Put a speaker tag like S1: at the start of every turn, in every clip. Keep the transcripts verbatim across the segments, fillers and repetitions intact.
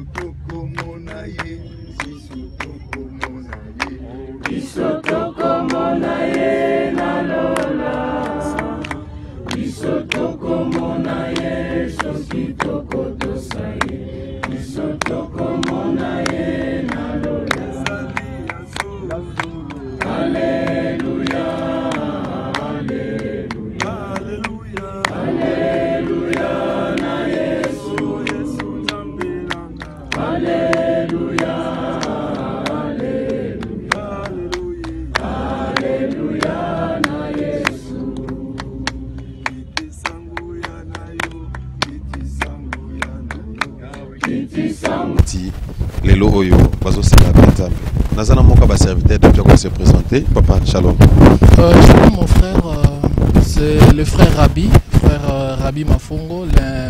S1: Lelo Oyo, Bazo Sela Nazana Moka va serviteur de Dieu se présenter. Papa, shalom.
S2: Euh, shalom mon frère, euh, c'est le frère Rabbi, frère euh, Rabbi Mafongo, l'un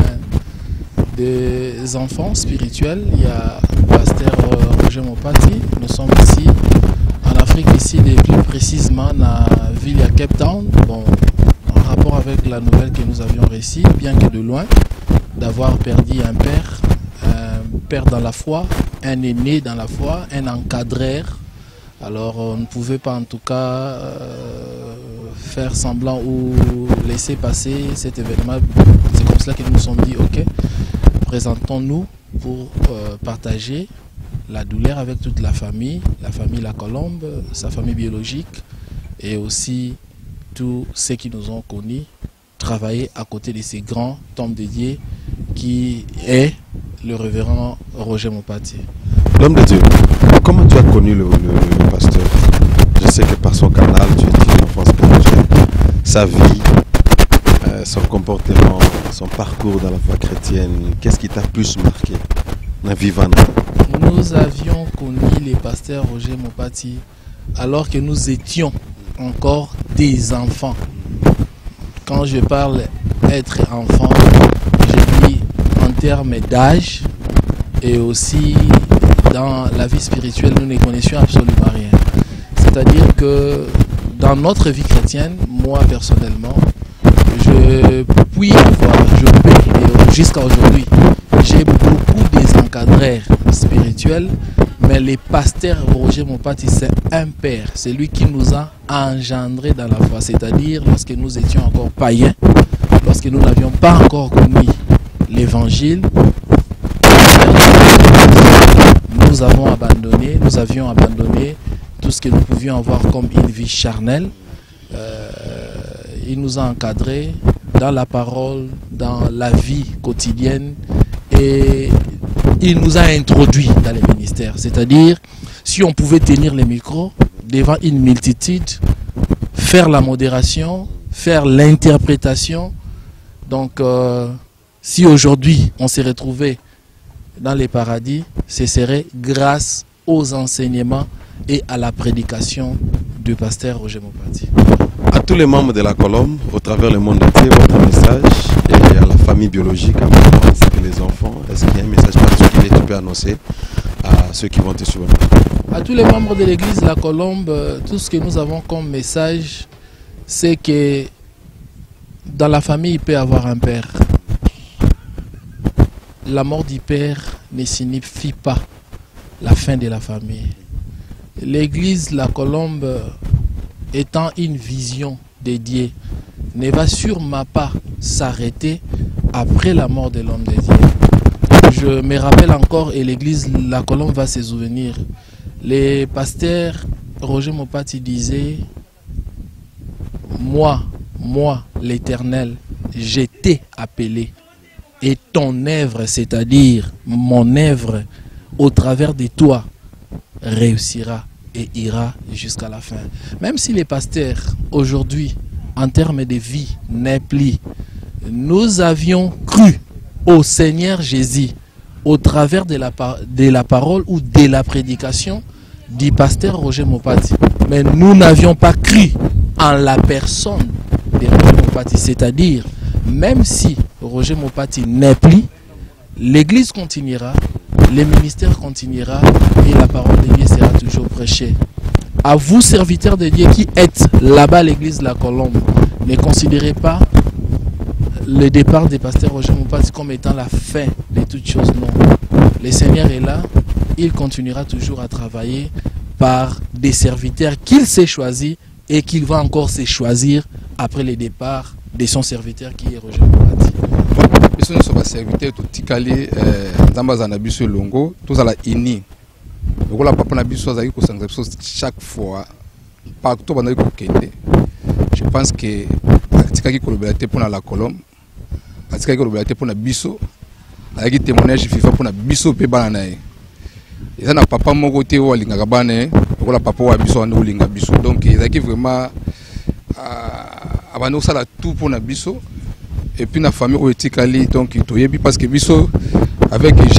S2: des enfants spirituels. Il y a pasteur euh, Roger Mopati. Nous sommes ici en Afrique, ici et plus précisément à la ville à Cape Town. Bon, en rapport avec la nouvelle que nous avions réussi, bien que de loin, d'avoir perdu un père. Un père dans la foi, un aîné dans la foi, un encadreur. Alors on ne pouvait pas en tout cas euh, faire semblant ou laisser passer cet événement. C'est comme cela que nous nous sommes dit, ok, présentons-nous pour euh, partager la douleur avec toute la famille, la famille La Colombe, sa famille biologique et aussi tous ceux qui nous ont connus, travailler à côté de ces grands hommes dédiés qui est le révérend Roger Mopati.
S1: L'homme de Dieu, comment tu as connu le, le, le pasteur? Je sais que par son canal, tu es une enfant spirituelle. Sa vie, euh, son comportement, son parcours dans la foi chrétienne, qu'est-ce qui t'a plus marqué dans vivant?
S2: Nous avions connu le pasteur Roger Mopati alors que nous étions encore des enfants. Quand je parle être enfant, je dis en termes d'âge et aussi dans la vie spirituelle, nous ne connaissions absolument rien. C'est-à-dire que dans notre vie chrétienne, moi personnellement, je puis avoir, je peux, jusqu'à aujourd'hui, j'ai beaucoup des encadreurs spirituels, mais le pasteur Roger Mopati, c'est un père, c'est lui qui nous a engendrés dans la foi, c'est-à-dire lorsque nous étions encore païens, lorsque nous n'avions pas encore connu l'évangile, nous avons abandonné, nous avions abandonné tout ce que nous pouvions avoir comme une vie charnelle. Euh, il nous a encadrés dans la parole, dans la vie quotidienne et il nous a introduits dans les ministères. C'est-à-dire, si on pouvait tenir les micros devant une multitude, faire la modération, faire l'interprétation. Donc, euh, si aujourd'hui on s'est retrouvé dans les paradis, ce serait grâce aux enseignements et à la prédication du pasteur Roger Mopati.
S1: À tous les membres de La Colombe, au travers le monde entier, votre message et à la famille biologique, ainsi que les enfants, est-ce qu'il y a un message particulier que tu peux annoncer à ceux qui vont te suivre?
S2: À tous les membres de l'église La Colombe, tout ce que nous avons comme message, c'est que dans la famille, il peut y avoir un père. La mort du père ne signifie pas la fin de la famille. L'église La Colombe, étant une vision dédiée, ne va sûrement pas s'arrêter après la mort de l'homme de Dieu. Je me rappelle encore, et l'église La Colombe va se souvenir, le pasteur Roger Mopati disait, moi, moi l'Éternel, j'étais appelé. Et ton œuvre, c'est-à-dire mon œuvre, au travers de toi, réussira et ira jusqu'à la fin. Même si les pasteurs, aujourd'hui, en termes de vie, n'est plus, nous avions cru au Seigneur Jésus, au travers de la, de la parole ou de la prédication du pasteur Roger Mopati. Mais nous n'avions pas cru en la personne de Roger Mopati, c'est-à-dire, même si Roger Mopati n'est plus, l'église continuera, le ministère continuera et la parole de Dieu sera toujours prêchée. À vous, serviteurs de Dieu qui êtes là-bas à l'église La Colombe, ne considérez pas le départ des pasteurs Roger Mopati comme étant la fin de de toutes choses, non. Le Seigneur est là, il continuera toujours à travailler par des serviteurs qu'il s'est choisis et qu'il va encore se choisir après le départ de son serviteur qui est Roger Moubati.
S3: Nous sommes serviteurs tout ticalé dans un abus sur longo, tous à la ini. Donc là, papa n'a besoin d'aller chaque fois. Partout on a je pense que Atikaki Kolobelate pour la Colombe, Atikaki Kolobelate pour la Bisso, avec témoignage FIFA pour la Bisso pe bananae. Et ça n'a papa mon côté ou alinga bane, ou la papa ou Bisso ou linga Bisso. Donc il a vraiment abano ça la tout pour la Bisso. Et puis la famille ou Etikali donc il toyebi parce que Bisso avec G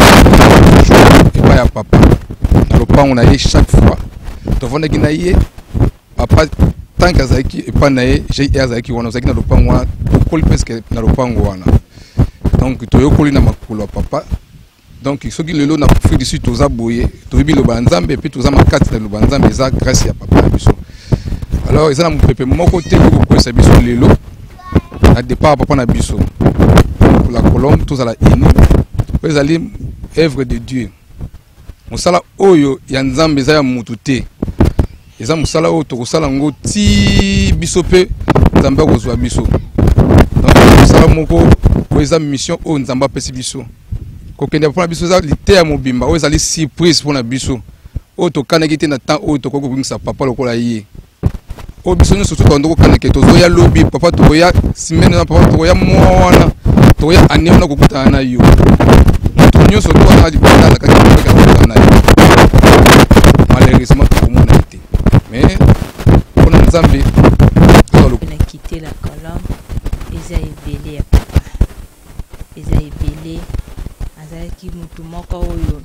S3: et pas ya papa. Dans le pan on a chaque fois. Donc on a gagné papa tant qu'azaki et pas naé j'ai azaki wana azaki na lopango wana okoli presque na lopango wana donc to yokoli na makolo papa donc soki lelo na fruit du sud toza boye to bi lo banzambe puis toza makati na lo banzambe za grâce ya papa na biso alors ezana mupepe moko te ko ko sa biso lelo na départ papa na biso pour la Colombe tous à la ini ezali œuvre de Dieu mosala oyo ya nzambe za ya mutu te eza musala oyo tokosala ngo ti biso pe nzambe akozwa biso donc musala moko oyo eza mission oyo nzambe apesi biso kokende mpona biso eza lite ya mobimba oyo ezali surprise mpona biso oyo tokanaki te na temps oyo tokoki kobingisa papa lokola ye oyo biso nyonso totondo kokanaki tozoya lobi papa tokoya simene na papa tokoya mwa wana tokoya ane wana kokutana na yo moto nyonso tokozala libanda alakaki kokutana na yo malheureusement tokomona te. Mais on a
S4: quitté la Colombe, ils ont ébélé à papa. Ils ont ébélé, Azalaki Moutoumoko Oyo.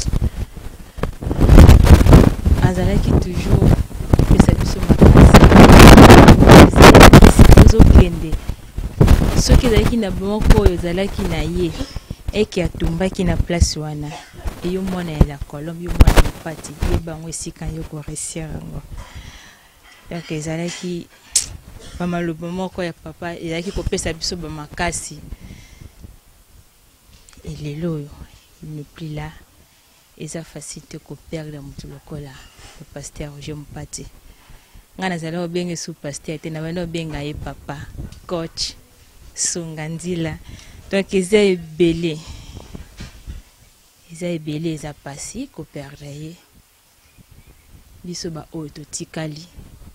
S4: Azalaki toujours, que ça puisse se ce qui est na Bomoko Azalaki Naye, et qui a tombé qui na place wana. Et yo mwana la Colombe, yo mwana Moubati, yo bango esika yo ko réussir ngo. Donc ezalaki pas mal le moment quoi ya papa, ezalaki ko pesa biso ba makasi. Et lelo il n'est plus là. Eza facilité ko perdre mutu lokola le pasteur Roger Moubati. Ngana zala obenge sous pasteur te na bana benga ye papa, coach Sungandila. Donc eza ebelé. Eza ebele eza passé ko perdre ye biso ba oyo tikali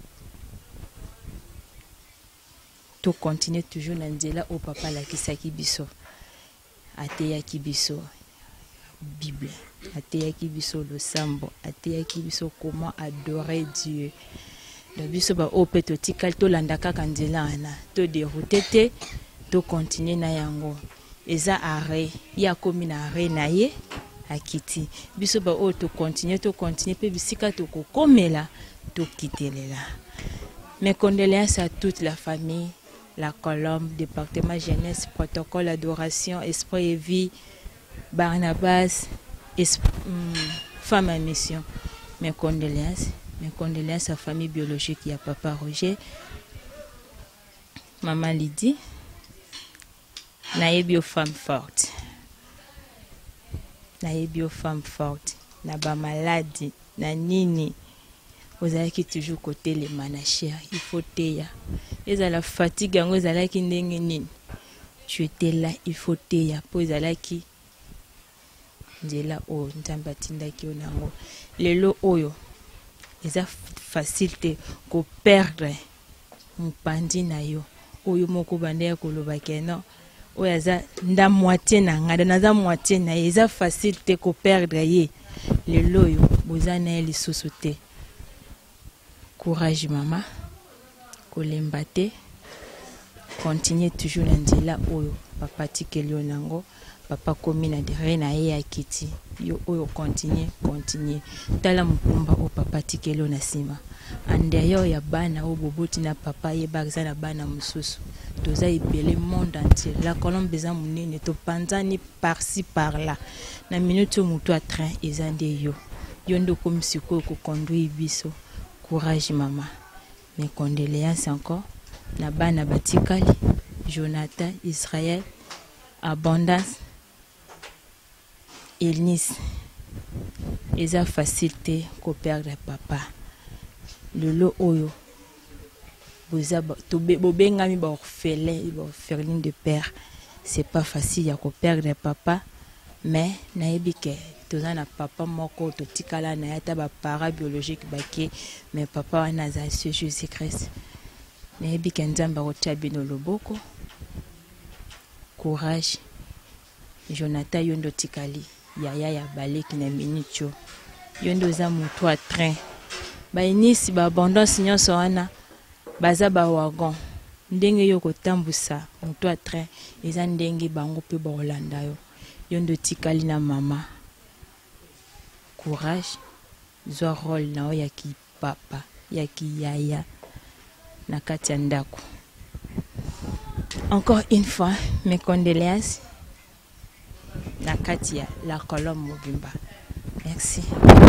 S4: to continuer toujours na nzela au papa la kisaki biso ateyaki biso Bible ateyaki biso le sambo ateyaki biso comment adorer Dieu donc biso ba oyo pe to tikali to landa kaka nzela ana to dérouter te to continuer na yango eza arrêt ya komi na arrêt na ye akiti biso ba o to continuer to continuer pe bisika to ko komela to kitelela. Mes condoléances à toute la famille, la Colombe, département jeunesse, protocole adoration, esprit et vie, Barnabas, hum, femme à mission. Mes condoléances, mes condoléances à la famille biologique, il y a papa Roger, maman Lydie, naïe bio femme forte. Na yebi aux femmes fortes, na ba maladie, na nini, vous avez qui toujours côté les manachères, il faut teya. Ils ont la fatigue, vous avez qui n'engeni. Tu étais là, il faut teya. Pour ils ont qui, j'ai là oh, n'tambatinda qui onango. Les lots oyo, ils ont facilité qu'on perdre, on pandi na yo. Oyo moko bandea kolobake non. Oyaza nda moitié na ngada naza moitié na eza facile te ko perdre ye le loyo bozana eli sosote courage maman ko lembate continuer toujours na nzela oyo papa tikeli nango papa komi na derrière na ye akiti yo oyo continuer continuer tala mukumba o papa tikeli na sima andeyo ya bana o boboti na papa ye bagza na bana mususu toza ebele monde entier la Colombe beza munene to panzani par-ci par-là na minute mutu a train ezande yo yo ndo comme siko ko conduire biso courage maman mes condoléances encore na bana batikali Jonathan Israël Abondance Elnis eza facilité ko perdre papa lelo oyo boza to bobengami ba orphelin ba orpheline de père c'est pas facile ya ko perdre papa mais nayebi ke toza na papa moko to tikala na yata ba para biologique bake mais papa wana za Jésus Christ nayebi ke nzamba kotia bino loboko courage Jonathan yondo tikali yaya ya baleki na minute yondo za mutu a train ba inisi ba abondance nyonso wana baza ba wagon ndenge yo kotambusa mutu a train eza ndenge bango pe ba Holanda yo yondo tikali na mama courage zo rôle na ya ki papa ya ki yaya na kati ya ndako. Encore une fois mes condoléances na Katia, la colonne Mobimba. Merci.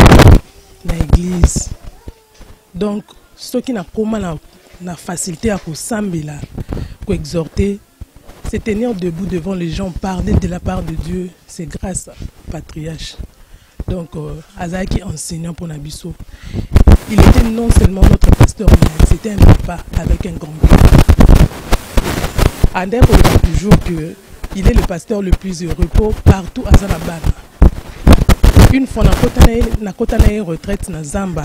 S5: L'église. Donc, ce qui n'a pas la, la facilité à s'ambila, à exhorter, c'est tenir debout devant les gens, parler de la part de Dieu, c'est grâce au patriarche. Donc, euh, Azaki enseignant pour Nabiso. Il était non seulement notre pasteur, mais c'était un papa avec un grand cœur. Ander dit toujours que il est le pasteur le plus heureux pour partout à Zanaban. Une fois na kota na une retraite na Zamba,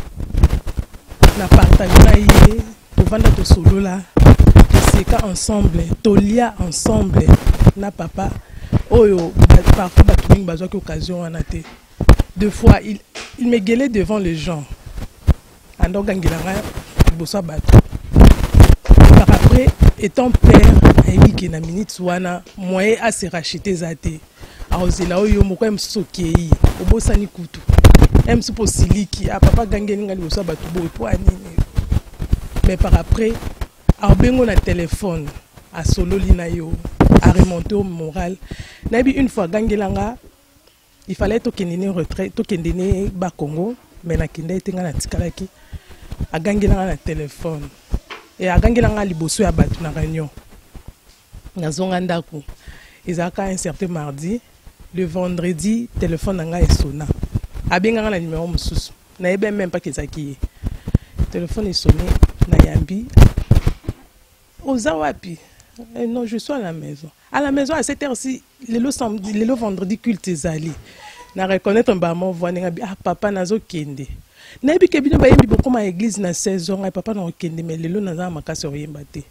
S5: na partage na yé, to vanda to solo là, to seka ensemble, to lia ensemble, na papa. Oyo parfois batuning bazwa ki occasion anate. Deux fois il il me gueulait devant les gens. Ando gangilanga bossa bato. Par après étant père ayebi na minute wana moyen à se racheter zate aozela oyo moko msokei obosani kutu emsu posiliki a papa gangeli ngali bosa batu boy po anini mais par après a bengo na téléphone a sololi na yo a remonter au moral nabi une fois gangelanga il fallait to kendene retraite to kendene ba Congo mais na kende etenga na tikalaki a gangelanga na téléphone et a gangelanga liboso ya batu na réunion nazonga ndako ezaka un certain mardi le vendredi téléphone nanga esona abenganga na numéro mususu na yebe même pas kezaki téléphone est sonné na yambi oza wapi eh, non je suis à la maison à la maison à cette heure-ci le samedi le vendredi culte ezali na reconnaître mbamo voix nga ah papa nazo kende na yebi ke bino ba yembi beaucoup ma église na seize ans papa na kende mais lelo naza makasi oyemba te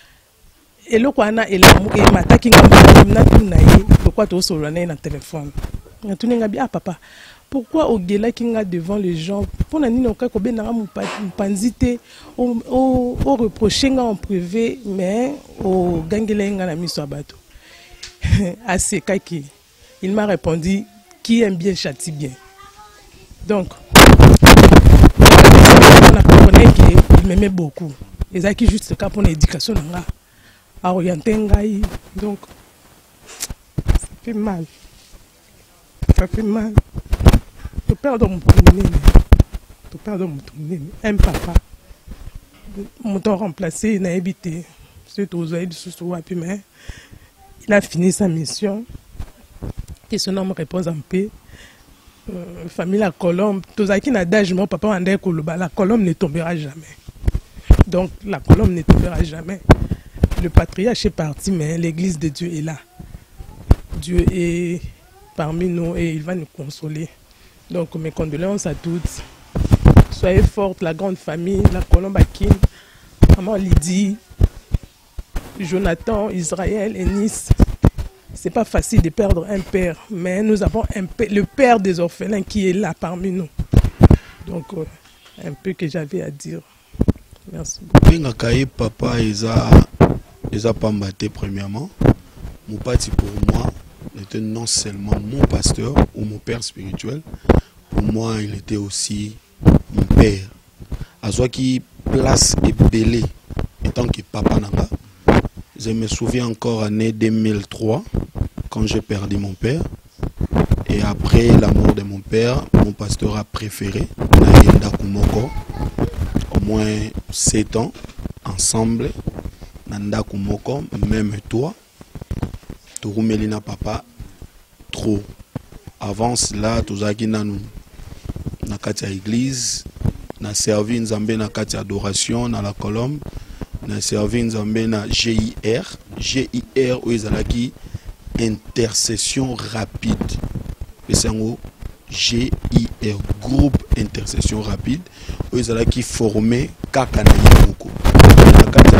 S5: eloko ana elamu e mataki ngamba na tuna ye pourquoi to solo na téléphone na tuna ngabi ah papa pourquoi ogela kinga devant les gens pour na nini okako benanga mpanzite o o reprocher nga en privé mais o gangela nga na miso abato assez kaki il m'a répondu qui aime bien châtie bien donc on a compris qu'il m'aimait beaucoup et ça qui juste cas pour l'éducation nga à orienter ngai donc ça fait mal ça fait mal de perdre mon premier de perdre mon premier un papa mon temps remplacé n'a habité c'est aux aides sous puis mais il a fini sa mission et son nom repose en paix. Euh, famille la colombe tous qui n'a d'âge mon papa en koloba la colombe ne tombera jamais donc la colombe ne tombera jamais. Le patriarche est parti, mais l'église de Dieu est là. Dieu est parmi nous et il va nous consoler. Donc mes condoléances à toutes. Soyez fortes, la grande famille, la colombe Akin, maman Lydie, Jonathan, Israël et Nice. C'est pas facile de perdre un père, mais nous avons un père, le père des orphelins qui est là parmi nous. Donc euh, un peu que j'avais à dire. Merci beaucoup.
S6: Papa Isa. Les a pas maté premièrement. Mon parti pour moi était non seulement mon pasteur ou mon père spirituel. Pour moi, il était aussi mon père. À ce qui place et belé étant que papa nanga. Je me souviens encore année deux mille trois quand j'ai perdu mon père. Et après la mort de mon père, mon pasteur a préféré Naïenda Kumoko. Au moins sept ans ensemble. Nanda Kumoko, même toi, Touroumelina papa, trop. avant cela tozalaki nanu na kati ya église na servi nzambe na kati ya adoration na la colombe na servi nzambe na G I R G I R oyo ezalaki intercession rapide esango G I R groupe intercession rapide oyo ezalaki formé kaka na ye moko na kati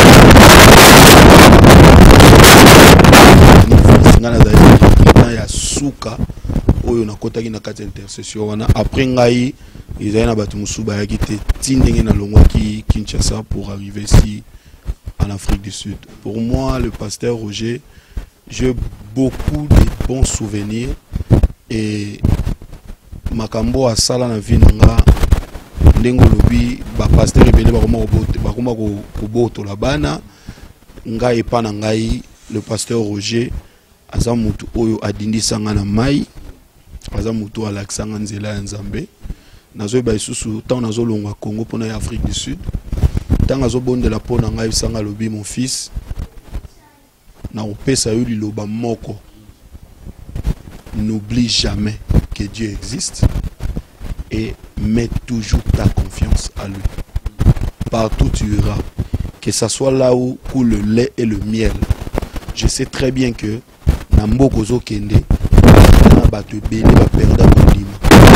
S6: ya ya suka oyo nakotaki na kati ya intercession wana après ngai ezali na bato mosusu bayaki te ti ndenge nalongwaki Kinshasa pour arriver ici en Afrique du Sud. Pour moi, le pasteur Roger, j'ai beaucoup de bons souvenirs et makambo asala na vie nanga ndengo lobi ba pasteur ebele bakoma kobote bakoma koboto la bana ngai epa na ngai le pasteur Roger aza mutu oyo adindisa nga na mai aza mutu alakisanga nzela ya nzambe nazo ba isusu tant nazo longwa Congo pona ya Afrique du Sud tant nazo bondela pona ngai sanga lobi mon fils na opesa yo liloba moko n'oublie jamais que Dieu existe et mets toujours ta confiance à lui. Partout tu iras, que ce soit là où coule le lait et le miel. Je sais très bien que Nambo zo kende na bato bele ba perda kolima.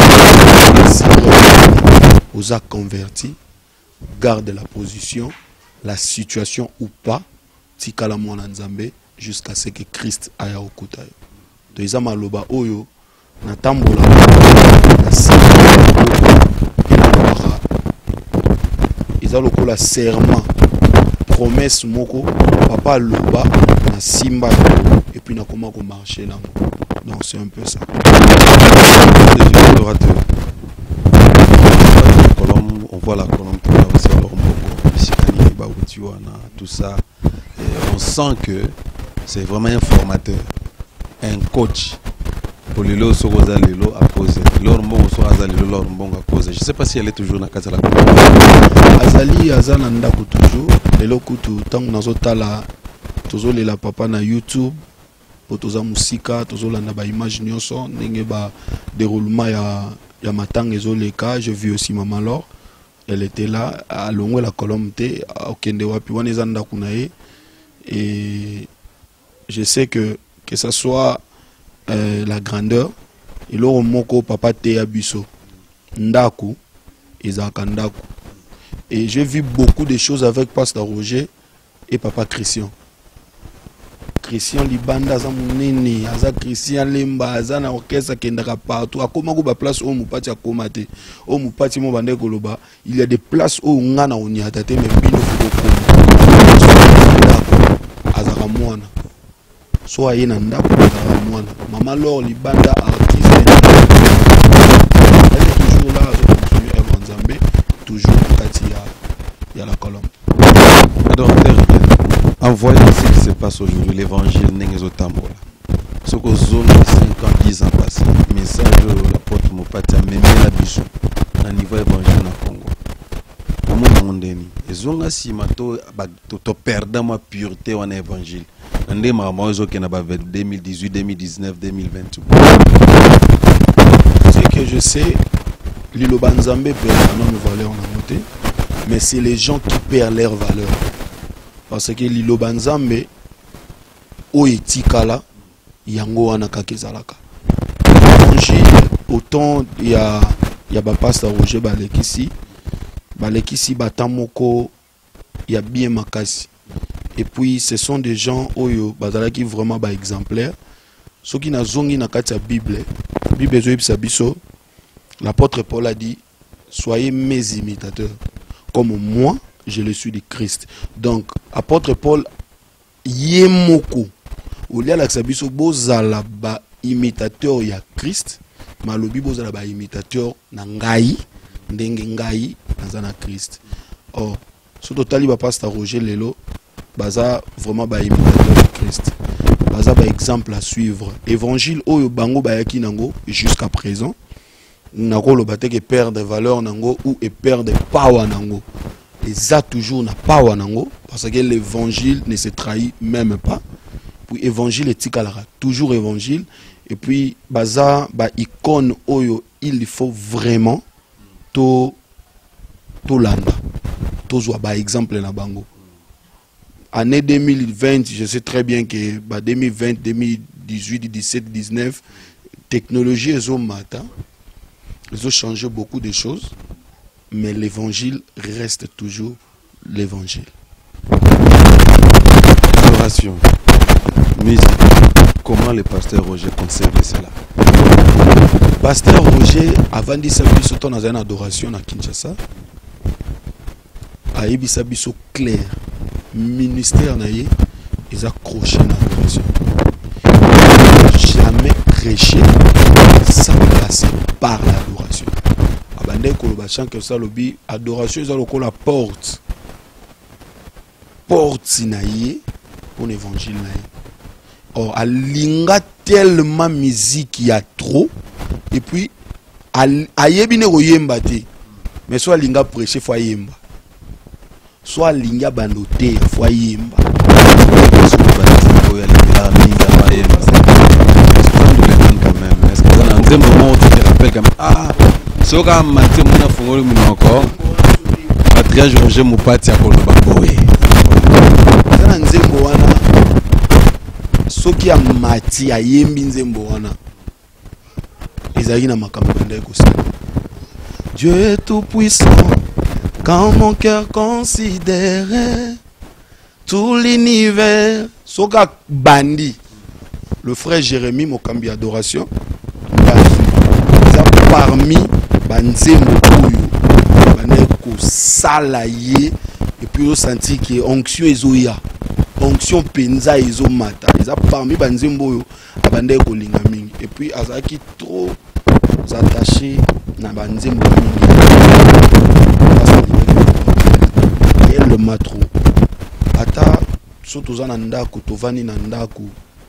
S6: Aux a converti, garde la position, la situation ou pas, tikala mwana nzambe jusqu'à ce que Christ aya okuta yo. To iza maloba oyo na tambola na simba iza lokola serment promesse moko papa loba na simba et puis na comment ko marcher là. Donc c'est un peu ça.
S1: On voit la colombe aussi alors tout ça et on sent que c'est vraiment un formateur, un coach. Pour le lot sur Rosalilo à cause l'or mbongo sur Azalilo l'or mbongo à cause je sais pas si elle est toujours na kati la
S6: Azali azana ndako toujours lelo kutu tango nazotala tozole la papa na YouTube pour toza musika tozola na ba image nyonso ndenge ba déroulement ya ya matanga ezoleka. J'ai vu aussi maman Laure, elle était là à longue la colombe te okende wapi wana eza ndako na ye et je sais que que ça soit Euh, la grandeur et l'or moko papa te abiso ndaku ezaka ndaku et j'ai vu beaucoup de choses avec pasteur Roger et papa Christian Christian libanda aza munene aza Christian lemba aza na orchestre kendaka partout akoma ko ba place o mupati akoma te o mupati mo bande koloba il y a des places où ngana onyata te mais bino ko azaka mwana so aye na ndako azaka mwana maman Laure libanda artiste elle est toujours là avec continuer œuvre nzambe toujours kati ya ya la colombe.
S1: Alors en voyant ce qui se passe aujourd'hui l'évangile ndenge zotambola soko zone cinq ans dix ans passé message de l'apôtre Mopati amemela la biso na niveau évangile na Congo amona mondeni ezonga sima to to perdre ma pureté en évangile ndé maman ozoke na ba deux mille dix-huit deux mille dix-neuf deux mille vingt.
S6: Ce que je sais liloba nzambe perd nos valeurs na moté mais c'est les gens qui perdent leur valeur parce que liloba nzambe o etikala yango wana kakezalaka évangile autant il y a il y a ba pasteur Roger balekisi balekisi batamoko il y a bien makasi et puis ce sont des gens oyo bazalaki vraiment ba exemplaires ceux qui na zongi na kati ya Bible Bible zo biso l'apôtre Paul a dit soyez mes imitateurs comme moi je le suis de Christ. Donc apôtre Paul yemoko olia la biso bozala ba imitateur ya Christ malobi bozala ba imitateur na ngai ndenge ngai na Christ. Or ce total ba pasteur Roger lelo baza vraiment ba imitateur de Christ. Baza ba exemple à suivre. Évangile oyo bango bayaki nango jusqu'à présent. Nako lo bateke perdre valeur nango ou et perdre power nango. Et ça toujours na power nango parce que l'évangile ne se trahit même pas. Puis évangile est tikalara toujours évangile et puis baza ba icône oyo il faut vraiment to to landa to zo ba exemple na bango. Année deux mille vingt, je sais très bien que bah, deux mille vingt, deux mille dix-huit, dix-sept, dix-neuf, technologie ils ont matin, ils ont changé beaucoup de choses, mais l'évangile reste toujours l'évangile.
S1: Adoration, musique, comment le pasteur Roger conserve cela?
S6: Pasteur Roger, avant de s'habiller surtout dans une adoration à Kinshasa, a eu biso clair. Ministère naïe, ils accroché dans l'adoration. Jamais prêché sans passer par l'adoration. Abandé kolobachan que ça lobi adoration ils ont la porte. Porte sinaïe pour l'évangile naïe. Or a linga tellement musique il y a trop et puis a yebine oyemba te. Mais soit linga prêcher faut yemba. Soit linga bandoté foyemba
S1: est-ce que dans un moment où tu te rappelles quand même ah so ka manté mona fongoli munoko patriarche Roger Mupati akoloba boye
S6: kana nzembo wana soki ya mati ayembi nzembo wana ezali na makambo ndeko kosala. Dieu est tout puissant. Quand mon cœur considérait tout l'univers, Soka Bandi, le frère Jérémie Mokambi Adoration, parmi Banzembo Koyo, Baneko Salaye, et puis on senti que onction ezoya, onction penza ezomata, ils ont parmi Banzembo Baneko Lingaming, et puis Azaki trop attaché na Banzembo le matro ata surtout za ndako tovani na ndako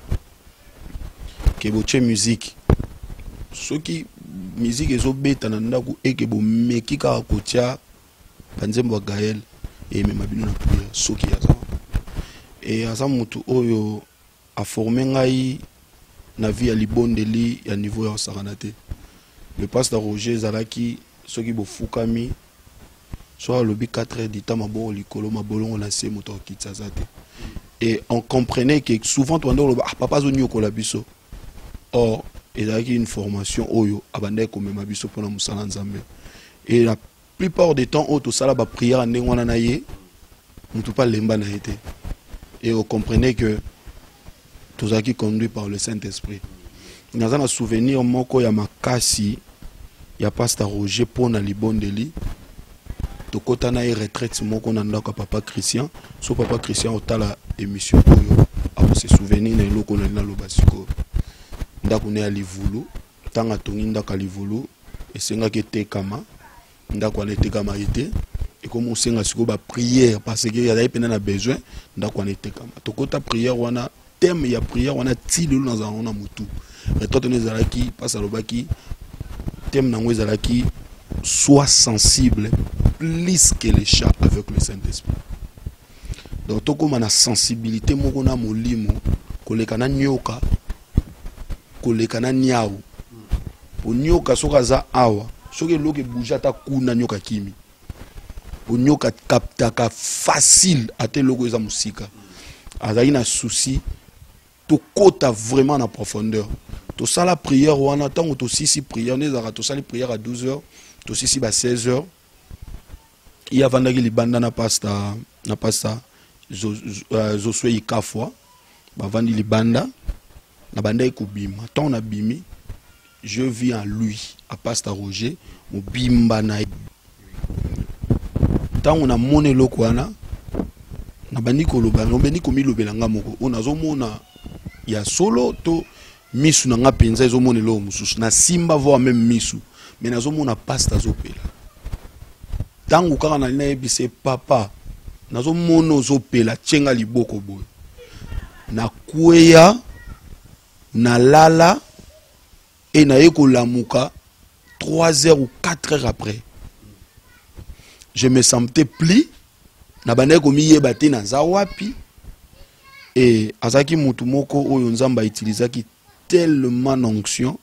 S6: ke boche musique soki musique ezobeta na ndako eke bo meki ka kotia Banzembo Gaël et même abino na prière soki yaza et aza mutu oyo a formé ngai na vie ya libondeli ya niveau ya saranate. Le pasteur Roger Zalaki soki bo fukami soit le quatre heures du temps, mabon likolo mabolon on a ces motos qui tsazate. Et on comprenait que souvent tu entends ah papa zonyo ko la biso. Or il y a une formation oyo abandé comme mabiso pour la musala nzambe. Et la plupart des temps auto sala ba prière ndé wana na ye mutu pas lemba na été. Et on comprenait que tout ça qui conduit par le Saint-Esprit. Dans un souvenir moko ya makasi ya pasteur Roger pona libondeli. Tokota na retraite moko na ndako papa Christian so papa Christian otala émission oyo a se souvenir na eloko na lobasiko ndako ne ya livulu tanga tongi ndako livulu esenga ke tekama ndako na tekama ite et comme on senga siko ba prière parce que ya dai pena na besoin ndako na tekama tokota prière wana thème ya prière wana tilo dans un on a mutu retraite ne zalaki passe lobaki thème na ngwezalaki sois sensible plus que les chats avec le Saint-Esprit. Donc, tout comme la sensibilité, mon na molimo, koleka na nyoka, koleka na niao. Pour nyoka soka za awa, soke loke boujata kuna nyoka kimi. Pour nyoka kaptaka facile à te logo za musika. Azaï na souci, to kota vraiment en profondeur. To ça la prière ou en attend to si si prière, ne zara to ça les prières à douze heures, to si si ba seize heures. Il y a vendagi li banda na pasta na pasta zo zo swe ikafwa ba vandi li banda na banda ikubima tant na bimi je vis en lui à pasta Roger mo bimba na tant on a moné lokwana na bandi ko loba no beni ko mi lobelanga moko on azo mona ya solo to misu na nga penza ezo moné lo mususu na simba voire même misu mais nazo mona pasta zo pela. Tangu kaka na ebise papa nazo mono zo pela tchenga liboko boy na kweya na lala et na yeko lamuka trois heures ou quatre heures après je me sentais pli na bande ko miyeba te na zawapi et azaki mutu moko oyo nzamba utilisaki tellement d'onction.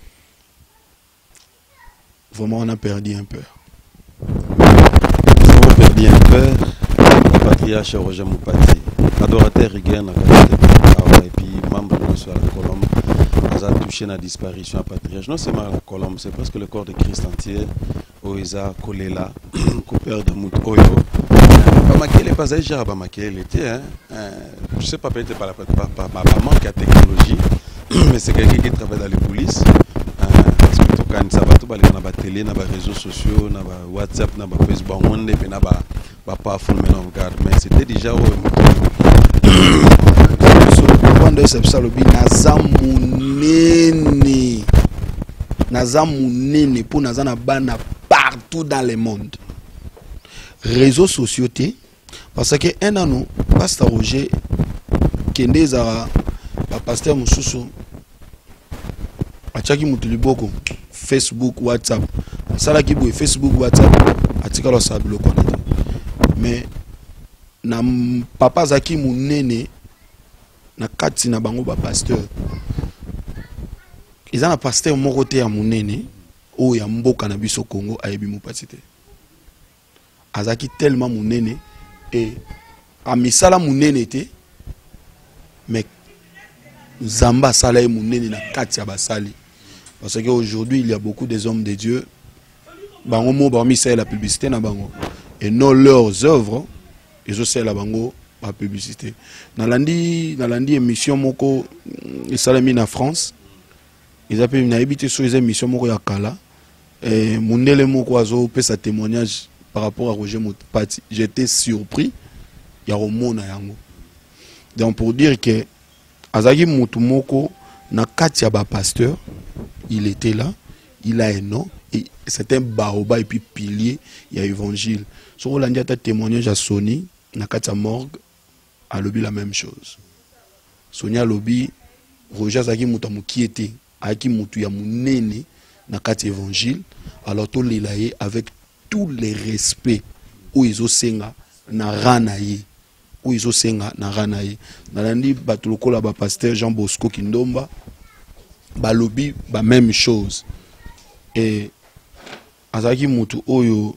S6: Vraiment, on a perdu un peur.
S1: Nous avons perdu un peur. Le patriarche Roger Moupati, adorateur Rigueur, et puis membre de la Colombe, a touché la disparition à patriarche. Non seulement la Colombe, c'est parce que le corps de Christ entier, Oisa, Kolela, Cooper de Mout Oyo, Bamakele, pas déjà Bamakele était, hein. Je ne sais pas, peut-être par ma manque à technologie, mais c'est quelqu'un qui travaille dans les coulisses. Quand ça va tout dans la télé, dans les réseaux sociaux, dans le WhatsApp, dans le Facebook, on est dans le powerful men of God. Mais c'était déjà au
S6: partout dans le monde. Réseaux sociaux, parce que un an, Pasteur Roger, qui est un pasteur Moussoussou, Achaki Moutuliboko, Facebook, WhatsApp. Ça qui est Facebook, WhatsApp, atika lo sablo konate. Mais na papa zaki munene na kati na bango ba pasteur. Ils ont un pasteur moko te ya munene o ya mboka na biso Congo ayebi Moupati te. Azaki tellement munene et a misala munene te mais Zamba sala munene na kati ya basali. Parce qu'aujourd'hui, il y a beaucoup des hommes de Dieu. Bango mo ba misala la publicité na bango et non leurs œuvres, ils aussi la bango la publicité. Na landi na landi émission moko esalemi na France. Ils appellent na habité sur les émissions moko ya kala et mundele moko azo pe sa témoignage par rapport à Roger Moupati. J'étais surpris ya romona yango. Donc pour dire que Azagi Moutoumoko na katia ba pasteur, il était là, il a un nom et c'est un baoba et puis pilier, il y a évangile. Sur Rolandia ta témoignage à Sony, na katia morgue, a lobby la même chose. Sonia lobby, Roger Azagi Moutamu qui était, Aki Moutou ya mounene na katia évangile, alors tout l'élaye avec tous les respects où ils ont senga na ranaye. Où ils ont senga na ranaye. Nalandi batuloko la ba pasteur Jean Bosco Kindomba, ba lobby ba même chose. Et azaki mutu oyo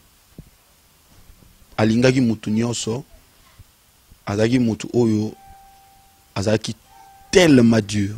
S6: alingaki mutu nyonso, azaki mutu oyo azaki tellement dur.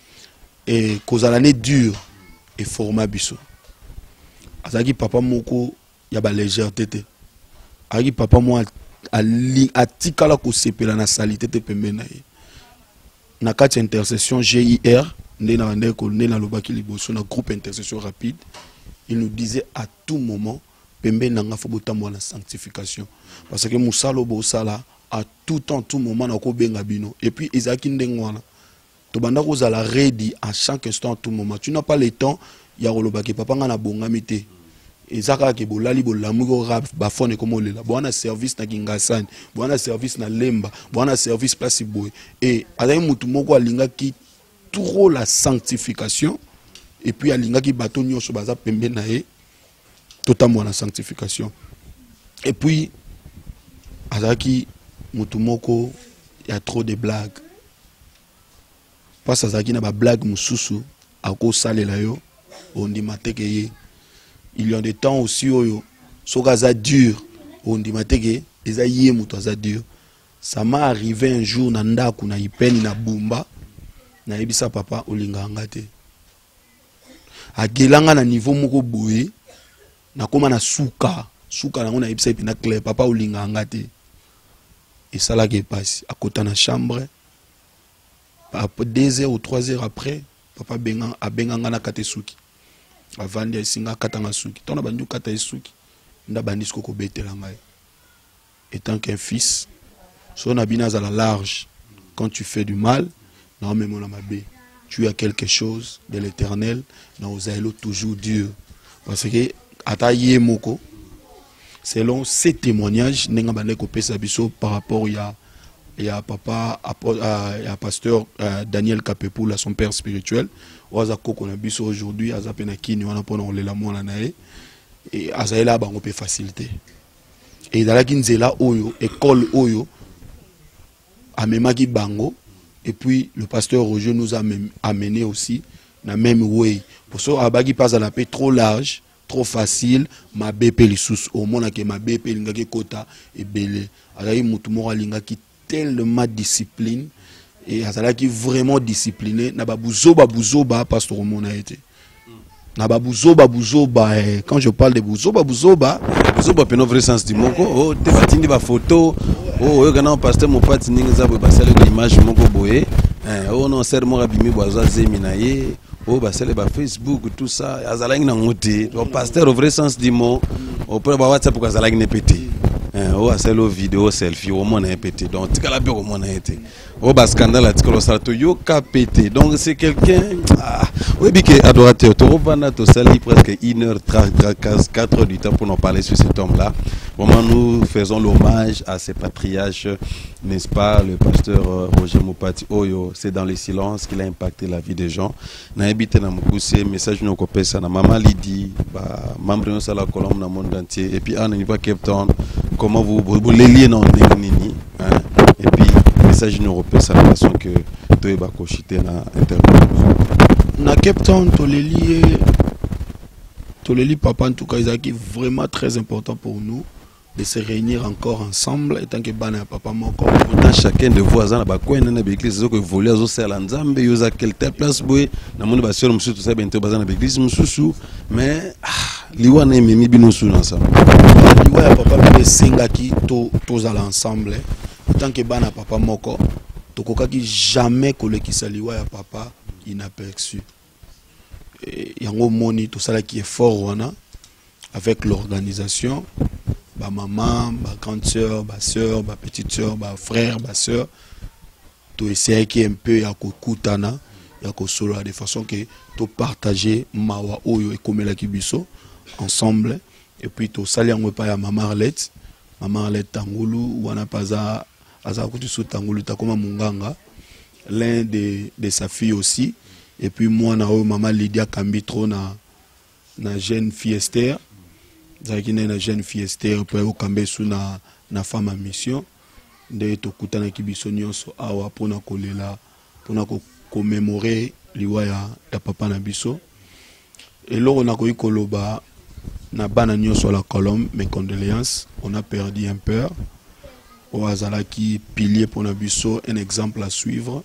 S6: Et kozalane dur et format biso. Azaki papa moko ya ba légèreté te. Azaki papa mo a tikala ko sepela na salité te pembe na ye. Na kati intercession G I R, ndé na ndé ko ndé na lobaki liboso na groupe intercession rapide, il nous disait à tout moment pembe na nga fo botambo na sanctification parce que musalo bo sala à tout temps tout moment na ko benga bino et puis ezaki ndengwana to banda ko zala ready à chaque instant tout moment. Tu n'as pas le temps ya kolobaki papa nga na bongami te. Ezaka ke bolali bolamu ko rap ba fone comme lela bona service na Kingasani bona service na Lemba bona service place boy et azai mutu moko alinga ki trop la sanctification et puis alinga ki bato nyonso baza pembe na ye totalement la sanctification et puis azaki mutu moko y a trop de blagues pas azaki na ba blague mususu ako salela yo on dit mateke ye. Il y a des temps aussi où sogaza dur, on dit matege, les aïe mutaza dur. Ça m'est arrivé un jour nanda kuna ipeni na bumba, na ebisa papa olinga ngate. A gelanga na niveau moko boye, na koma na suka, suka na ngona ebisa ipina clair, papa olinga ngate. Et ça là qui passe, à côté na chambre, deux heures ou trois heures après, papa benga a benga na kate suki. Avant de singa katanga suki tona bandu kata suki nda bandisko ko betela ngai étant qu'un fils son abina za la large quand tu fais du mal non mais mon amabe tu as quelque chose de l'Éternel na ozaelo toujours Dieu parce que ataye moko selon ces témoignages nenga bande ko pesa biso par rapport ya ya papa à pasteur uh, Daniel Kapepou là son père spirituel oza koko na biso aujourd'hui azape na kini wana pona olela mona nae et azaela bango pe facilité et dans la kinzela oyo école oyo amemaki bango Et puis le pasteur Roger nous a même amené aussi dans la même way. Pour ça, Abagi passe à la paix trop large, trop facile, ma B P les sous au monde que ma B P l'ingaki kota et belé. Alors il mutumora l'ingaki tellement discipline et azala qui vraiment discipliné na babuzo babuzo ba pasteur mon a été. Na babuzo babuzo ba quand je parle de buzo babuzo ba
S1: buzo ba peno vrai sens du moko oh te batindi ba photo oh yo kana pasteur mon pati ninga za ba sale l'image moko boye eh oh non ser mo rabimi boaza zemi na ye oh bah c'est le bah Facebook tout ça azala ngina ngote le pasteur au vrai sens du mot au peut ba WhatsApp pour azala ngine pété oh c'est le vidéo selfie au moins na pété donc tika la au moins na été oh bah scandale tika lo salato yo ka pété donc c'est quelqu'un ah oui biké adorateur to revana to sali presque une heure trente quatre heures du temps pour nous parler sur cet homme là vraiment nous faisons l'hommage à ces patriarches n'est-ce pas le pasteur euh, Roger Mopati Oyo c'est dans le silence qu'il a impacté la vie des gens na habité na mukuse message nous kopesa na maman Lydie ba membre de la colonne dans le monde entier et puis en niveau Cape Town comment vous vous les liez dans nini hein et puis message nous kopesa la façon que to ba kochité na interview
S6: na Cape Town to les lier to les lier papa en tout cas ils qui vraiment très important pour nous de se réunir encore ensemble et tant que bana papa moko
S1: dans chacun de voisins ba ko na l'église zo que voler zo sala nzambe yo za quelle telle place boy na moni ba sœur musu tout ça bento bazana l'église mususu mais liwa na mimi bino sou ensemble
S6: liwa ya papa be singa ki to tous à l'ensemble tant que bana papa moko to kokaki jamais kolekisa liwa ya papa inaperçu yango moni to sala qui est fort wana avec l'organisation ba maman, ba grande sœur, ba sœur, ba petite sœur, ba frère, ba sœur, to essayer qui un peu ya kokutana, ya ko solo de façon que to partager mawa oyo et comme la kibiso ensemble et puis to sali yango pa ya maman Arlette, maman Arlette Tangulu wana paza aza kuti so Tangulu takoma munganga, l'un de de sa fille aussi et puis moi na o maman Lydia Kambitro na na jeune fille Esther. Zaki na jeune fille Esther pour au kambesu na na femme à mission de to kutana kibiso nyonso awa pona kolela pona ko commémorer liwa ya, ya papa na biso et lors on a koyi koloba na bana nyonso la Colombe mes condoléances on a perdu un père au azala qui pilier pour na biso un exemple à suivre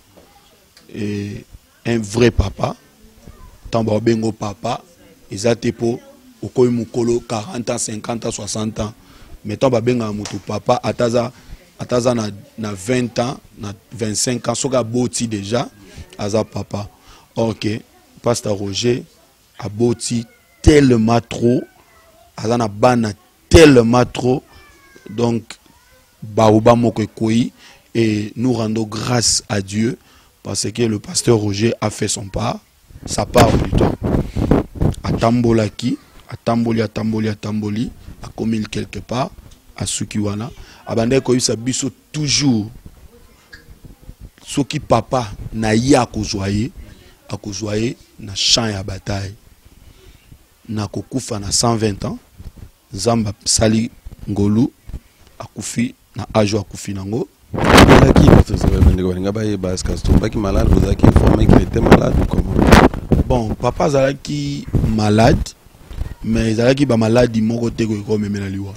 S6: et un vrai papa tambo bengo papa ezate po okoy mukolo quarante ans cinquante ans soixante ans mettons ba benga mutu papa ataza ataza na, na vingt ans na vingt-cinq ans soka boti déjà aza papa ok pasteur Roger a boti tellement trop aza na bana tellement trop donc baoba moko koyi et nous rendons grâce à Dieu parce que le pasteur Roger a fait son part sa part du temps à Tambolaki atamboli atamboli atamboli a commis quelque part à Sukiwana abandé ko yisa biso toujours soki papa na ya kozwaye akozwaye na champ ya bataille na kokufa na cent vingt ans Zamba sali ngolu akufi na ajo akufi nango
S1: qui qui malade vous avez informé qu'il était malade ou comment
S6: bon papa zalaki malade mais zalaki ba maladie moko te ko memela liwa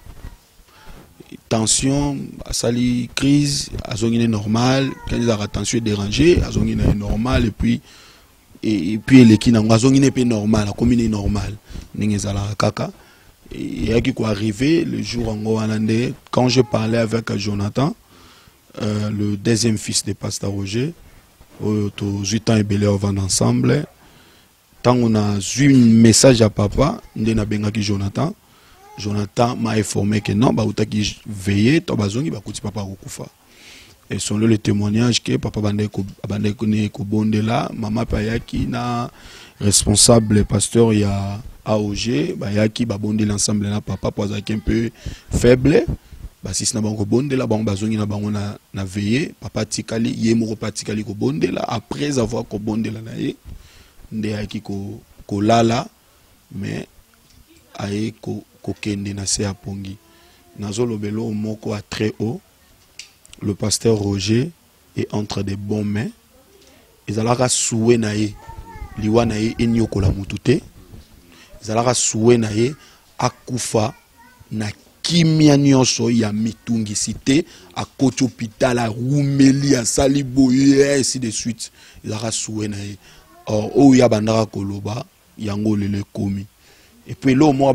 S6: tension sali crise azongine normal quand ils ont tension dérangé azongine normal et puis et, et puis les qui nango azongine pe normal a commune normal ninge zala kaka et a qui quoi arrivé le jour en Goanande quand je parlais avec Jonathan euh, le deuxième fils de pasteur Roger au huit ans et belé on ensemble tant on a eu un message à papa ndena bengaki Jonathan Jonathan m'a informé que non ba utaki veiller to bazongi ba kuti papa kokufa et selon le témoignage que papa bande ko bande ko ne ko bondela mama payaki na responsable pasteur ya A O G ba yaki ba bondela ensemble na papa pozaki un peu faible ba si na bango bondela bango bazongi na bango na na veiller papa tikali ye moko patikali ko bondela après avoir ko bondela na ye nde yaki ko ko lala mais aye ko kokende na se apongi nazolobelo moko à très haut le pasteur Roger et entre des bonnes mains. Ezalaka soué na ye liwa na ye enyokola mutute. Ezalaka soué na ye akufa na kimia nyonso ya mitungisite à koti hôpital à rumeli à saliboye ainsi de suite. Ezalaka soué na ye. Or o ya bandaka koloba yango lele komi. Et puis là, moi,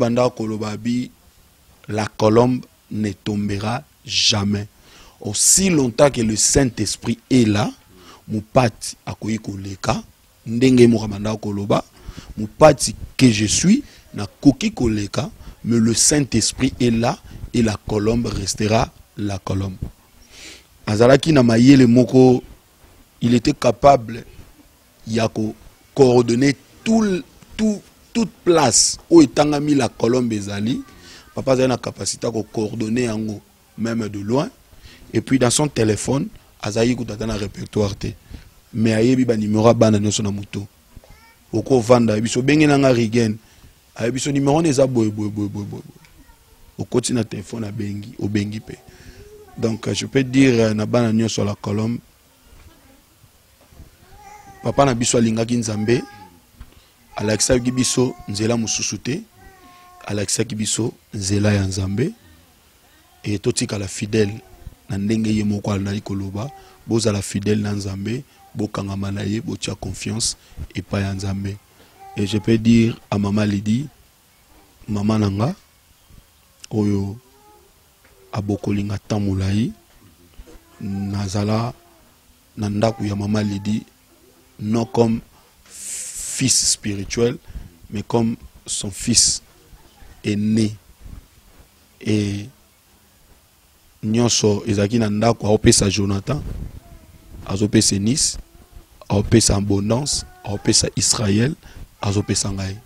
S6: la colombe ne tombera jamais. Aussi longtemps que le Saint-Esprit est là, mon pati akoyi koleka, ndenge mo banda koloba, mon pati que je suis na koki koleka, mais le Saint-Esprit est là et la colombe restera la colombe. Azalaki na mayele moko, il était capable yako coordonner tout tout toute place où est mis la colombe ezali, papa a la capacité de coordonner en même de loin. Et puis dans son téléphone, azayi kutata na répertoire te. Mais ayebi ba numéro bana no sona muto. Oko vanda biso bengi na nga rigen. Ayebi numéro neza boy boy boy boy boy. Oko tina téléphone a bengi, o bengi pe. Donc je peux dire na bana nyo sur la colombe. Papa na biso alingaki nzambe. Alexa Gibiso nzela mususute, Alexa Gibiso nzela ya nzambe, et totika la fidèle na ndenge ye moko alali koloba, boza la fidèle na nzambe, bokanga manaye, botia confiance et pas ya nzambe. Et je peux dire à maman Lydie, maman nanga, oyo abokolinga tamulai, nazala nandaku ya maman Lydie, non comme fils spirituel, mais comme son fils est né. Et nyonso ezaki na ndako aopesa Jonathan, azopesa Nice, aopesa abondance, aopesa Israël, azopesa ngai.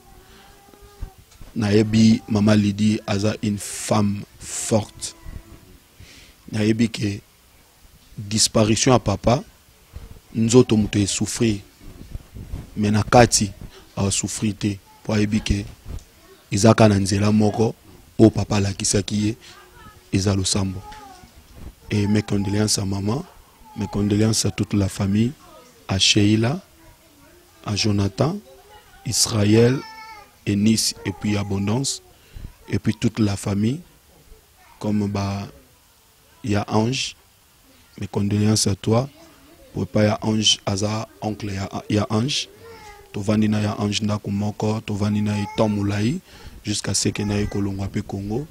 S6: Nayebi maman Lydie aza une femme forte. Nayebi que disparition à papa, nzoto muto souffrir. Mais na kati a souffrir te pour ebike izaka na nzela moko o papa la kisaki ye ezalo sambo. Et mes condoléances à maman, mes condoléances à toute la famille, à Sheila, à Jonathan, Israël, et Nice et puis Abondance, et puis toute la famille, comme bah il y a Ange, mes condoléances à toi, pour pas y a Ange, Aza, oncle, il y a Ange. Tovani na ya ange na kumoko, tovani na itamulai jusqu'à ce que na ekolongwa pe Congo.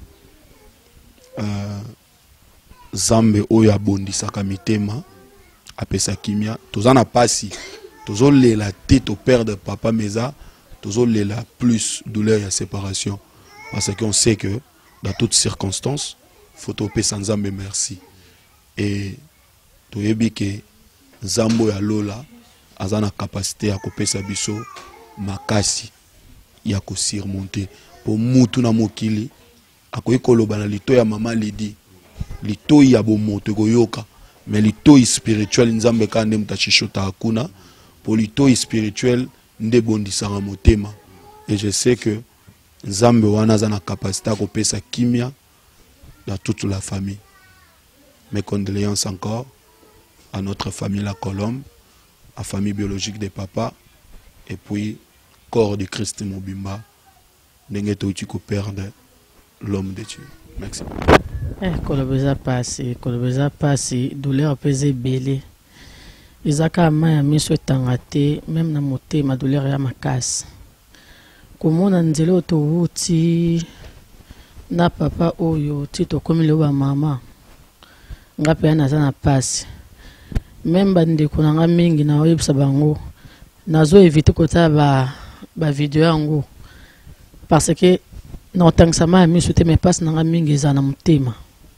S6: Euh, Zambe oya bondi saka mitema apesa kimia. Tozana pasi, tozo lela tête au père de papa meza, tozo lela plus douleur et séparation. Parce qu'on sait que dans toutes circonstances, faut topé sans Zambe merci. Et toyebi ke Zambo ya lola azana capacité à kopesa biso makasi ya ko surmonter pour mutu na mokili akoyi koloba na lito ya mama Lydie lito ya bomoto koyoka mais lito spirituel nzambe kande mutachishota akuna pour lito spirituel nde bondisanga motema. Et je sais que nzambe wana azana capacité à kopesa kimia dans toute la famille. Mes condoléances encore à notre famille la Colombe, à la famille biologique des papas, et puis corps de Christ Mobimba, n'engé tu ko perdre l'homme de Dieu. Merci.
S7: Eh, kolobeza passé, kolobeza passé, douleur pesé belé. Izaka maya miso tangate, même na moté ma douleur ya makasi. Komona nzelo to wuti na papa oyo tito komi lo ba mama. Ngape ana sana passe. Même bandeko nanga mingi na oyebisa bango nazo éviter kota ba ba vidéo yango parce que na tangisa ma mi soute me passe nanga mingi za na mutema.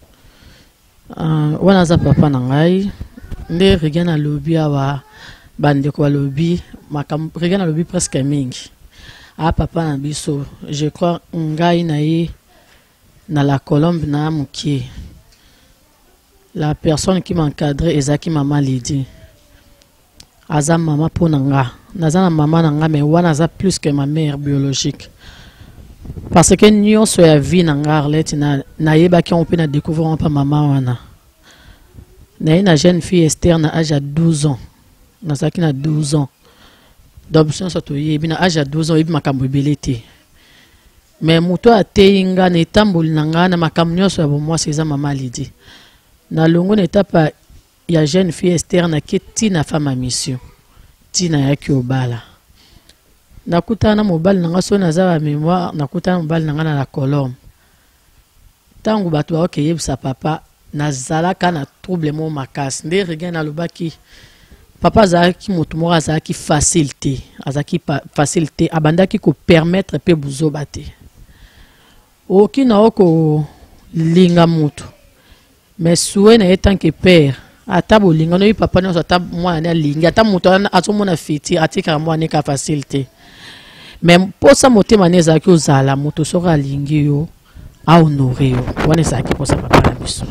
S7: Euh wana za papa nangai nde rigana lobby awa bandeko lobby makam rigana lobby presque mingi. A papa na biso je crois ngai na ye na la Colombe na mukie. La personne qui m'encadrait ezaki maman Lydie. Aza maman pour nanga. Naza maman nanga mais wana za plus que ma mère biologique. Parce que nous sommes vie nanga Arlette na na yeba ki on peut na découvrir pas maman wana. na une jeune fille Esther na âge à douze ans na saki na douze ans donc ça to yebi na âge à douze ans yebi makambo belete mais muto ateinga na tamboli nanga na makambo nyonso ya bomwa seza mama lidi na longo na etapa ya jeune fille Esther na keti na femme mission tina yaki obala nakutana mobali nanga so na za mémoire nakutana mobali nanga na la Colombe tangu bato ba okeye sa papa nazalaka na trouble mo makasi nde regain na lobaki papa azaki motu moko azalaki facilité azaki facilité abandaki ko permettre pe buzoba te oki na oko linga motu mais soué na etant que père ata bolinga no papa no ata mwana linga ata motu azomona fiti atika mwana ka facilité mais posa motema neza ki ozala motu soka lingi yo a honorer yo wana ezalaki posa papa na biso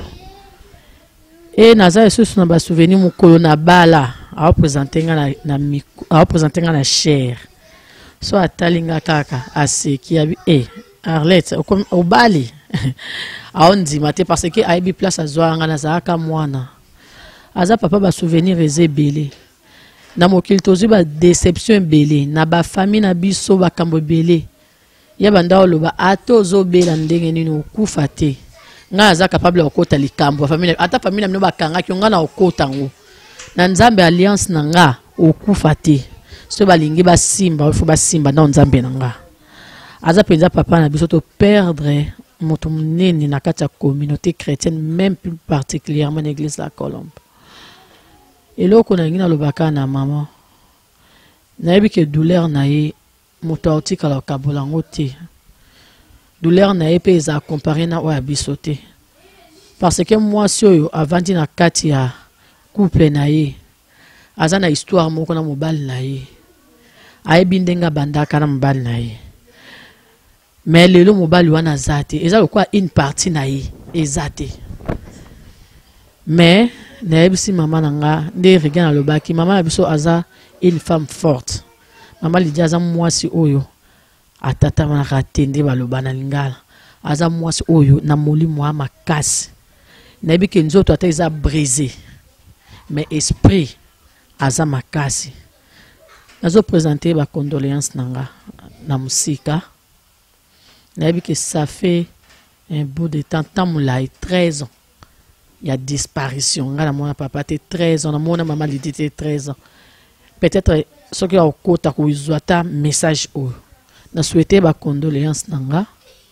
S7: et naza esusu na ba souvenir mokolo na bala a représenter nga na na a représenter nga na chair so atalinga kaka aseki abi eh Arlette au bali a ondima te parce que aibi place azwa nga na zaka mwana aza papa ba souvenir ezebele na mokili tozu ba déception belé na ba famille na biso ba kambo belé ya banda oloba atozo bela ndenge nini okufa te nga aza capable okota likambo famille ata famille na ba kanga ki nga na okota ngo na nzambe alliance na nga okufa te so balingi ba simba fo ba simba na nzambe na nga aza penza papa na biso to perdre moto munene na kati ya communauté chrétienne même plus particulièrement l'église la Colombe eloko na ngina lobaka na mama na yebi ke douleur na ye moto autika la kabolango te douleur na ye pe eza comparé na oya biso te parce que moi si oyo avandi na kati ya couple na ye aza na histoire moko na mobali na ye ayebi ndenga bandaka na mobali na ye mais lelo mobali wana zate eza quoi une partie na ye ezate mais na yebisi mama nanga nde regain na lobaki mama na biso aza une femme forte mama lidia aza mwasi oyo atata na ratende baloba na lingala aza mwasi oyo na molimo ya makasi na yebi ke nzoto ata eza brisé mais esprit aza makasi nazo présenter ba condoléances nanga na musika na yebi que ça fait un bout de temps tamula treize ans il y a disparition ngala mona papa te treize ans na mona mama lidi te treize ans peut-être ce qui a au kota ko izwata message o na souhaiter ba condoléances nanga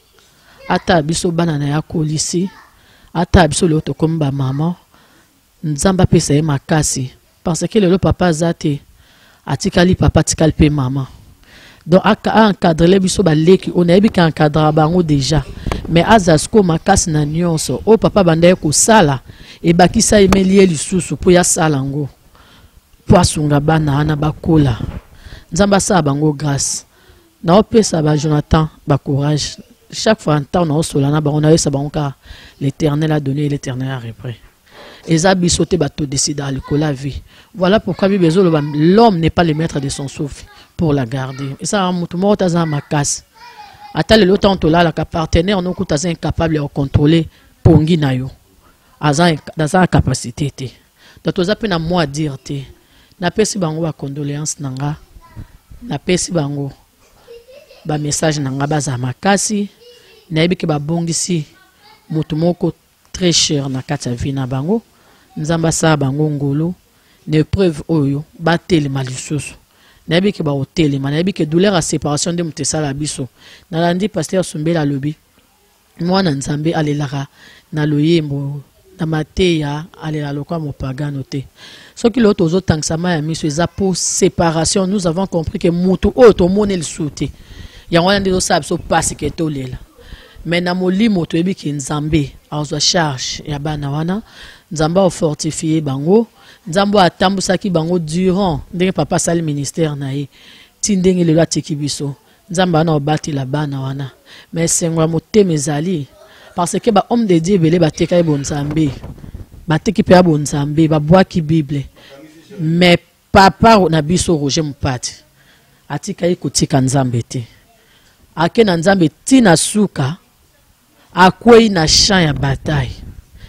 S7: ata biso bana na ya kolisi ata biso le to komba mama nzamba pesa e makasi parce que le papa zate atikali papa tikali pe mama donc à encadrer biso ba leki on a ebi ka encadrer bango déjà mais azasko makasi na nyonso o papa bandaye ko sala e bakisa emelie lisusu po ya sala ngo po asunga bana na bakola nzamba sa bango grâce na opesa ba Jonathan ba courage chaque fois en temps na osola na bango na yesa bango ka l'Éternel a donné l'Éternel a repris eza bisote bato décide à la vie voilà pourquoi l'homme n'est pas le maître de son souffle pour la garder et ça mutu moko taza makasi ata lelo tanto la la partenaire no kuta incapable de contrôler pongi na yo aza dans sa capacité te donc toza pe na moi dire te na pesi bango ba condoléances nanga na pesi bango ba message nanga baza makasi na yebi ke ba bongisi mutu moko très cher na kati ya vie na bango nzamba sa bango ngolo ne preuve oyo batelema lisusu na yebi ke ba hotelema na yebi ke douleur à séparation de mutesala biso na landi pasteur Sumbela lobi mwana nzambe alelaka na loyembo na mateya alela lokwa mopagano te soki lo tozo tangsama ya miso eza pour séparation nous avons compris que mutu oyo tomone lisusu te yango wana nde tosala biso pasi ke tolela mais na molimo toyebi ke nzambe azwa charge ya bana wana nzambe ofortifier bango nzambe atambusaki bango durant ndenge papa sali ministère na ye ti ndenge lelo atiki biso nzambe wana obatela bana wana mais sengwa motema ezali parce que ba homme de Dieu ebele bateka ye bonzambe bateki mpe ya bonzambe babwaki bible mais papa na biso Roger Mupati atika ye kotika nzambe te ake na nzambe tina suka akwei na champ ya bataille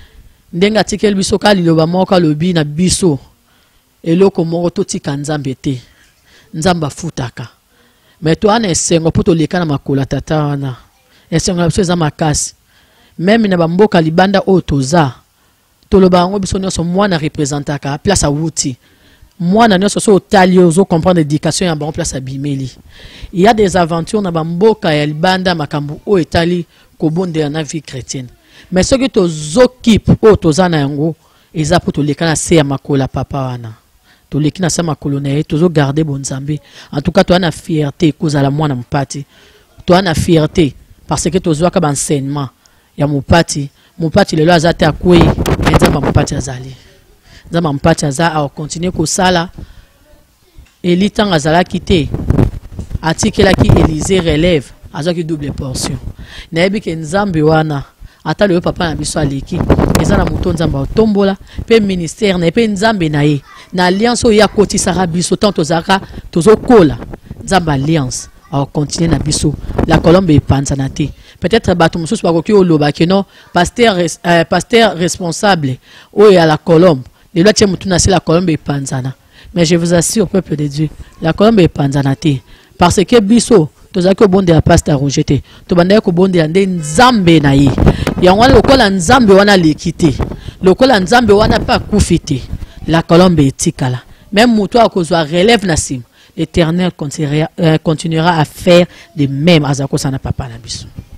S7: ndenga tikel biso ka liloba moko lobi na biso eloko moko totika nzambe te nzamba futaka mais to ana esengo poto leka na makola tata wana esengo na biso eza makasi même na bamboka libanda o toza toloba ngo biso nyonso mwana representaka place a wuti mwana nyonso so otali ozo comprendre éducation ya bon place a bimeli. Il y a des aventures na bamboka ya libanda makambu o etali ko bonde na vie chrétienne mais ce que to zokip o toza na yango eza poto leka na se ya makola papa wana to leki na se makolo na ye tozo garder bon nzambe. En tout cas to ana fierté kozala mwana mpati to ana fierté parce que tozo ka enseignement ya mupati mupati lelo azate akwei nzamba mupati azali nzamba mupati aza a continuer ko sala elitanga azala kité atikela ki Élysée relève azaki double portion na yebi ke nzambe wana ata le papa na biso aleki eza na moto nzamba otombola pe ministère na pe nzambe na ye na alliance o ya kotisaka biso tant tozaka tozokola nzamba alliance a continuer na biso la Colombe epanzana te. Peut-être bato mususu bakoki oloba ke non pasteur euh, pasteur responsable o ya la Colombe le loi tient mutuna c'est la Colombe epanzana mais je vous assure peuple de Dieu la Colombe epanzana te parce que biso tozaki obonde ya pasteur rejeté to bandaki ko bonde ya nde nzambe na ye yango lokola nzambe wana lekite lokola nzambe wana pa kufite la Colombe etikala même muto akozwa relève na sim l'Éternel continuera, euh, continuera à faire de même à Zako Sana Papa Nabiso.